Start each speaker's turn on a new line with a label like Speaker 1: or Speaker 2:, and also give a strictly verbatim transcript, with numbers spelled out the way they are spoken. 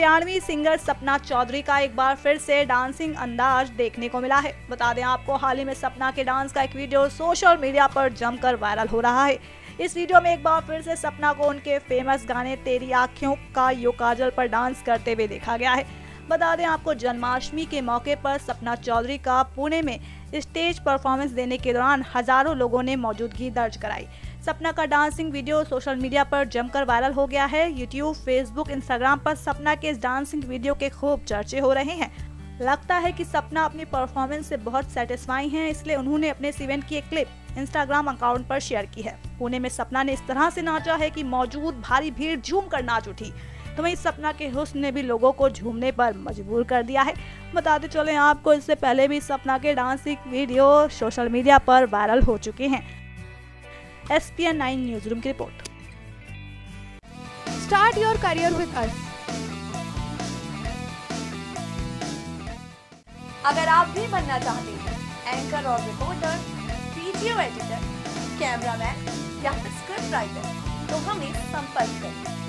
Speaker 1: Haryanvi singer Sapna Chaudhary का एक बार फिर से डांसिंग अंदाज देखने को मिला है। बता दें आपको, हाल ही में सपना के डांस का एक वीडियो सोशल मीडिया पर जमकर वायरल हो रहा है। इस वीडियो में एक बार फिर से सपना को उनके फेमस गाने तेरी आँखों का यो काजल पर डांस करते हुए देखा गया है। बता दें आपको, जन्माष्टमी के मौके पर सपना चौधरी का पुणे में स्टेज परफॉर्मेंस देने के दौरान हजारों लोगों ने मौजूदगी दर्ज कराई। सपना का डांसिंग वीडियो सोशल मीडिया पर जमकर वायरल हो गया है। यूट्यूब, फेसबुक, इंस्टाग्राम पर सपना के इस डांसिंग वीडियो के खूब चर्चे हो रहे हैं। लगता है कि सपना अपनी परफॉर्मेंस से बहुत सेटिस्फाई हैं, इसलिए उन्होंने अपने इस इवेंट की एक क्लिप इंस्टाग्राम अकाउंट पर शेयर की है। पुणे में सपना ने इस तरह से नाचा है कि मौजूद भारी भीड़ झूम कर नाच उठी। तो वहीं सपना के हुस्न ने भी लोगों को झूमने पर मजबूर कर दिया है। बताते चले आपको, इससे पहले भी सपना के डांसिंग वीडियो सोशल मीडिया पर वायरल हो चुके हैं। S P N nine news room की रिपोर्ट।
Speaker 2: Start your career with us.
Speaker 3: अगर आप भी बनना चाहते हैं एंकर और रिपोर्टर, वीडियो एडिटर, कैमरामैन या फिर स्क्रिप्ट राइटर, तो हमें संपर्क करें।